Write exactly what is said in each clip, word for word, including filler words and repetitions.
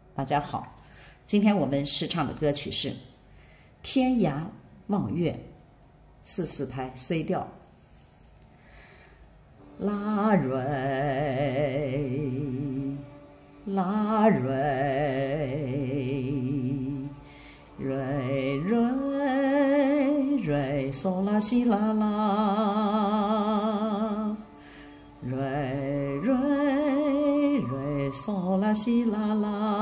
大家好，今天我们试唱的歌曲是《天涯望月》，四四拍 C 调。拉瑞拉瑞瑞瑞瑞嗦拉西啦啦，瑞瑞瑞嗦拉西啦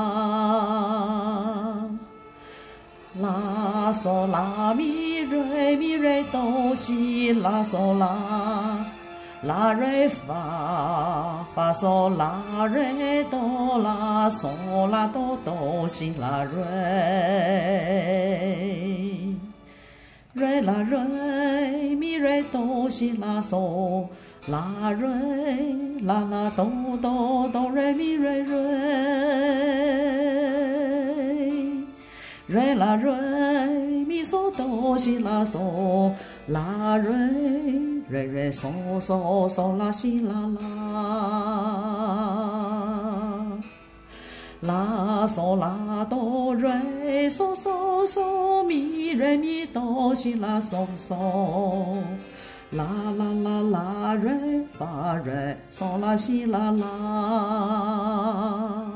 啦，拉嗦拉咪瑞咪瑞哆西拉嗦拉。拉瑞发发嗦拉瑞哆拉嗦拉哆哆西拉瑞，瑞拉瑞咪瑞哆西拉嗦拉瑞拉拉哆哆哆瑞咪瑞瑞，瑞拉瑞咪嗦哆西拉嗦拉瑞。瑞瑞嗦嗦嗦拉西啦啦，拉嗦拉哆瑞嗦嗦嗦咪瑞咪哆西拉嗦嗦，啦啦啦啦瑞发瑞嗦拉西啦啦，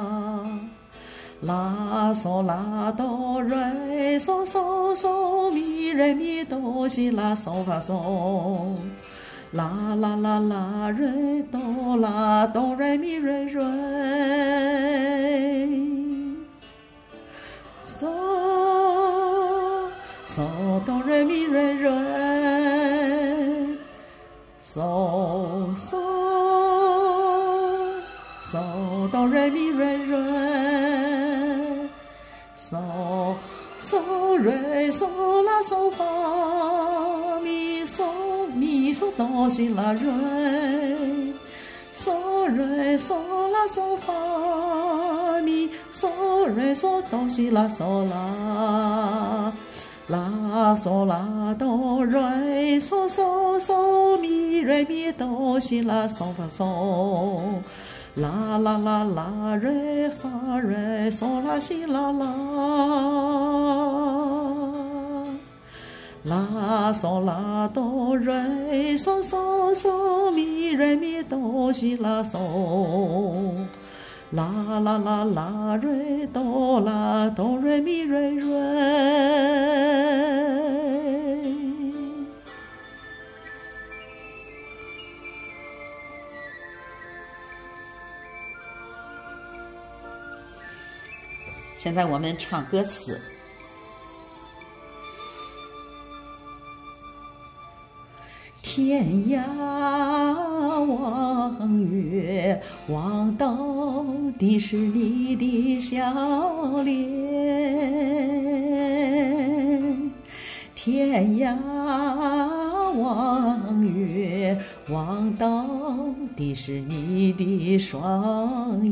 拉嗦拉哆瑞嗦嗦嗦咪瑞咪哆西拉嗦发嗦，啦啦啦啦瑞哆啦哆瑞咪瑞瑞，嗦嗦哆瑞咪瑞瑞，嗦嗦嗦哆瑞咪瑞瑞。嗦嗦瑞嗦拉嗦发咪嗦咪嗦哆西拉瑞，嗦瑞嗦拉嗦发咪嗦瑞嗦哆西拉嗦拉，拉嗦拉哆瑞嗦嗦嗦咪瑞咪哆西拉嗦发嗦。啦啦啦啦瑞发瑞嗦拉西啦啦，拉嗦拉哆瑞嗦嗦嗦咪瑞咪哆西拉嗦，啦啦啦啦瑞哆啦哆瑞咪瑞瑞。现在我们唱歌词。天涯望月，望到的是你的笑脸。天涯望月，望到的是你的双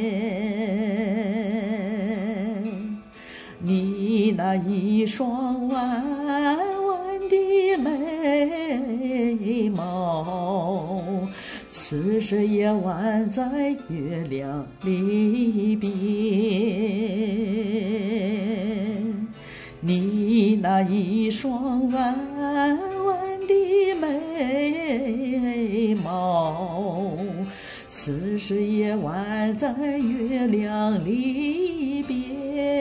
眼。你那一双弯弯的眉毛，此时也弯在月亮里边。你那一双弯弯的眉毛，此时也弯在月亮里边。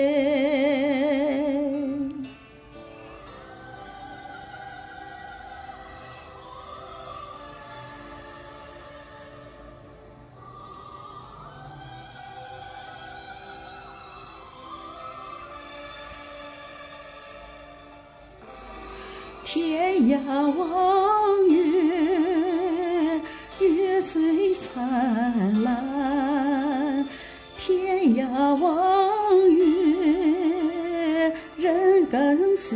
天涯望月，月最灿烂。天涯望月，人更思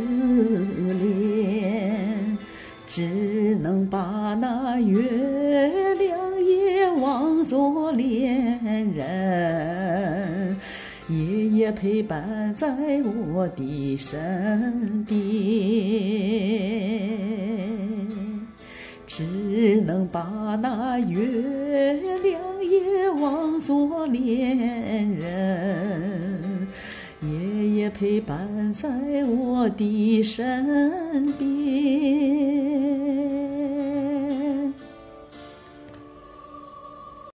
念。只能把那月亮也望作恋人，夜夜陪伴在我的身边。 只能把那月亮也望作恋人，夜夜陪伴在我的身边。